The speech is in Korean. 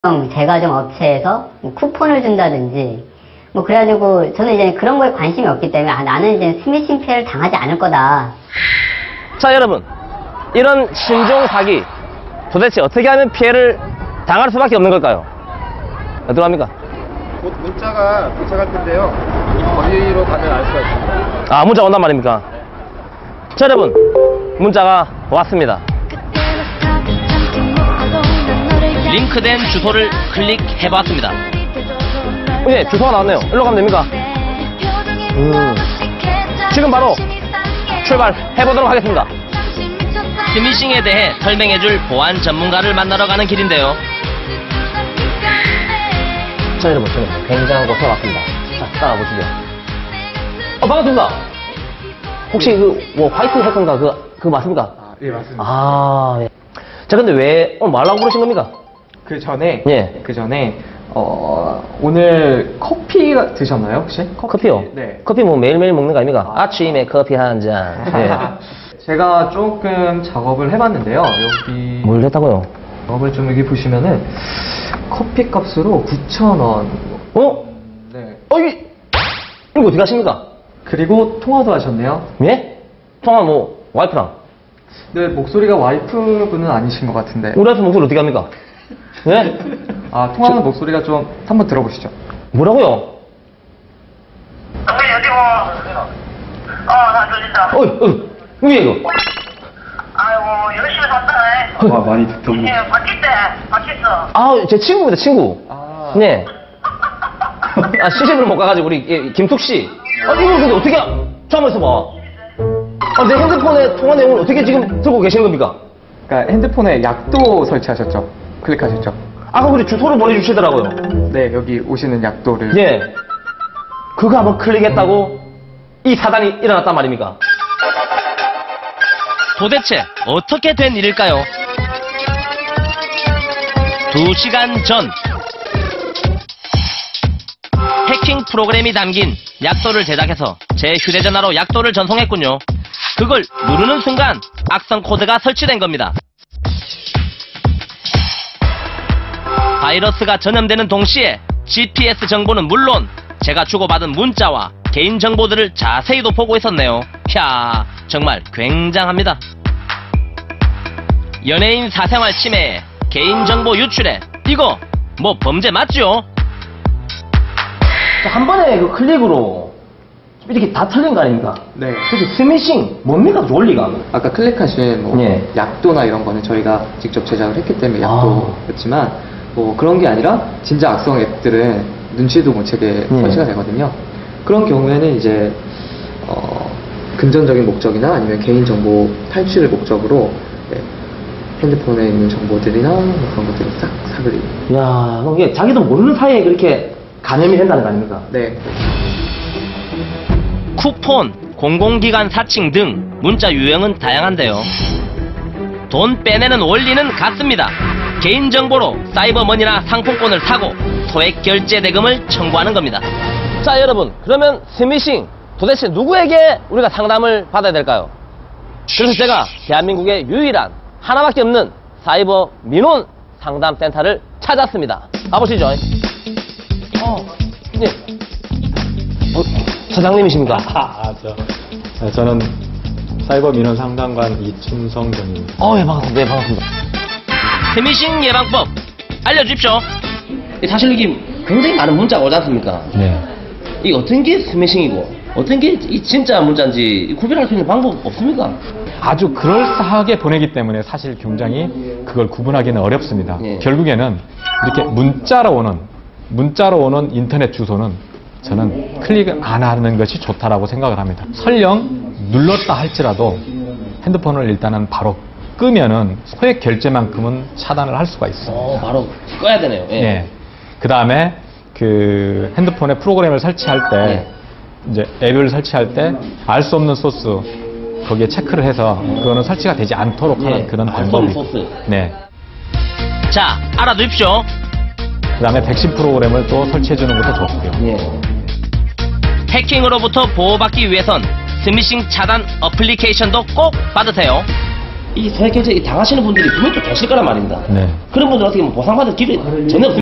제과점 업체에서 뭐 쿠폰을 준다든지 뭐 그래가지고 저는 이제 그런 거에 관심이 없기 때문에 나는 이제 스미싱 피해를 당하지 않을 거다. 자, 여러분, 이런 신종 사기 도대체 어떻게 하면 피해를 당할 수밖에 없는 걸까요? 어떻게 합니까? 곧 문자가 도착할 텐데요. 거기로 가면 알 수가 있습니다. 아, 문자 온단 말입니까? 자, 여러분, 문자가 왔습니다. 링크된 주소를 클릭해봤습니다. 예, 주소가 나왔네요. 일로 가면 됩니까? 지금 바로 출발해보도록 하겠습니다. 스미싱에 대해 설명해줄 보안 전문가를 만나러 가는 길인데요. 자, 여러분, 저는 굉장한 곳에 왔습니다. 자, 따라보시죠. 반갑습니다. 혹시 뭐 화이트 해커인가 그거 맞습니까? 아, 예, 맞습니다. 아, 예. 자, 근데 왜 오늘 뭐 하려고 그러신 겁니까? 그 전에, 예. 오늘 커피 드셨나요, 혹시? 커피요? 네. 커피 뭐 매일매일 먹는 거 아닙니까? 아침에 커피 한 잔. 예. 제가 조금 작업을 해봤는데요. 여기 뭘 했다고요? 작업을 좀 여기 보시면은 커피 값으로 9,000원. 어? 네. 이거 어떻게 하십니까? 그리고 통화도 하셨네요. 예? 통화 뭐 와이프랑? 네, 목소리가 와이프분은 아니신 것 같은데. 우리 와이프 목소리 어떻게 합니까? 예? 아, 통화하는 목소리가 좀 한번 들어보시죠. 뭐라고요? 당근이 어디 와? 나 졸린다. 뭐야 이거? 아이고, 열심히 샀다네. 와, 많이 듣던 예, 바뀌었대. 바뀌었어. 아, 제 친구입니다, 친구. 아. 네. 아, 시집을 못 가가지고, 우리, 김숙 씨. 이걸 근데 어떻게, 잠깐만 있어봐. 내 핸드폰에 통화 내용을 어떻게 지금 들고 계시는 겁니까? 그러니까 핸드폰에 약도 설치하셨죠? 클릭하셨죠? 아까 우리 주소를 보내주시더라고요. 네, 여기 오시는 약도를. 예. 그거 한번 클릭했다고 이 사단이 일어났단 말입니까? 도대체 어떻게 된 일일까요? 2시간 전 해킹 프로그램이 담긴 약도를 제작해서 제 휴대전화로 약도를 전송했군요. 그걸 누르는 순간 악성 코드가 설치된 겁니다. 바이러스가 전염되는 동시에 GPS 정보는 물론 제가 주고받은 문자와 개인정보들을 자세히도 보고 있었네요. 야, 정말 굉장합니다. 연예인 사생활 침해에 개인정보 유출에 이거 뭐 범죄 맞죠? 한 번에 그 클릭으로 이렇게 다 틀린 거 아닙니까? 네. 그래서 스미싱 뭡니까 원리가? 아까 클릭하신 뭐 예. 약도나 이런 거는 저희가 직접 제작을 했기 때문에 약도였지만 뭐 그런 게 아니라 진짜 악성 앱들은 눈치도 못 채게 설치가 되거든요. 그런 경우에는 이제 금전적인 목적이나 아니면 개인정보 탈취를 목적으로 핸드폰에 있는 정보들이나 뭐 그런 것들을 딱 삭을. 야, 그럼 이게 자기도 모르는 사이에 그렇게 감염이 된다는 거 아닙니까? 네. 쿠폰, 공공기관 사칭 등 문자 유형은 다양한데요. 돈 빼내는 원리는 같습니다. 개인정보로 사이버머니나 상품권을 사고 소액 결제 대금을 청구하는 겁니다. 자, 여러분, 그러면 스미싱 도대체 누구에게 우리가 상담을 받아야 될까요? 그래서 제가 대한민국의 유일한 하나밖에 없는 사이버 민원 상담센터를 찾았습니다. 가보시죠. 예. 사장님이십니까? 저는 사이버 민원 상담관 이춘성 전입니다. 예, 반갑습니다. 네, 반갑습니다. 스미싱 예방법 알려주십시오. 사실 여기 굉장히 많은 문자가 오지 않습니까? 네. 이 어떤 게 스미싱이고 어떤 게 이 진짜 문자인지 구별할 수 있는 방법 없습니까? 아주 그럴싸하게 보내기 때문에 사실 굉장히 그걸 구분하기는 어렵습니다. 예. 결국에는 이렇게 문자로 오는 인터넷 주소는 저는 클릭을 안 하는 것이 좋다라고 생각을 합니다. 설령 눌렀다 할지라도 핸드폰을 일단은 바로 끄면은 소액 결제만큼은 차단을 할 수가 있습니다. 바로 꺼야 되네요. 예. 예. 그 다음에 그 핸드폰에 프로그램을 설치할 때 이제 앱을 설치할 때 알 수 없는 소스 거기에 체크를 해서 그거는 설치가 되지 않도록 하는 그런 알수 없는 방법이. 소스. 네. 자, 알아두십시오. 그 다음에 백신 프로그램을 또 설치해 주는 것도 좋고요. 예. 해킹으로부터 보호받기 위해선 스미싱 차단 어플리케이션도 꼭 받으세요. 이 소액 결제 당하시는 분들이 분명히 또 계실 거란 말입니다. 네. 그런 분들 어떻게 보면 보상받을 길이 전혀 없습니다.